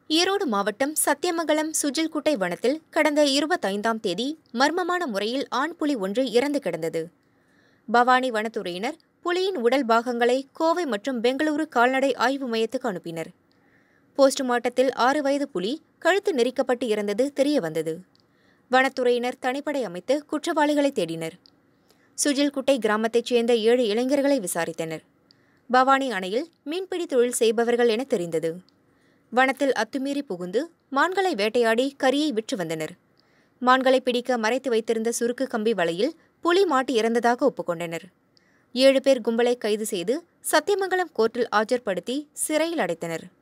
ஈரோடு மாவட்டம் சத்தியமங்கலம் சுஜில்குட்டை வனத்தில் கடந்த 25ஆம் தேதி மர்மமான முறையில் ஆண் புலி ஒன்று இறந்து கிடந்தது. பவானி வனத்துறையினர் புலியின் உடல் பாகங்களை கோவை மற்றும் பெங்களூரு கால்நடை ஆய்வு மையத்துக்கு அனுப்பினர். போஸ்ட்மார்ட்டத்தில் 6 வயது புலி கழுத்து நெரிக்கப்பட்டு இறந்தது தெரியவந்தது. வனத்துறையினர் தனிப்படை அமைத்து குற்றவாளிகளை தேடினர். சுஜில்குட்டை கிராமத்தைச் சேர்ந்த 7 இளைஞர்களை விசாரித்தனர். பவானி அணையில் மீன்பிடி தொழில் செய்பவர்கள் என தெரிந்தது. வனத்தில் அத்துமீறி புகுந்து மான்களை வேட்டையாடி கறியை விற்று வந்தனர். மான்களை பிடிக்க மறைத்து வைத்திருந்த சுருக்கு கம்பி வலையில் புலி மாட்டி இறந்ததாக ஒப்புக்கொண்டனர். 7 பேர் கும்பலை கைது செய்து சத்தியமங்கலம் கோர்ட்டில் ஆஜர்படுத்தி சிறையில் அடைத்தனர்.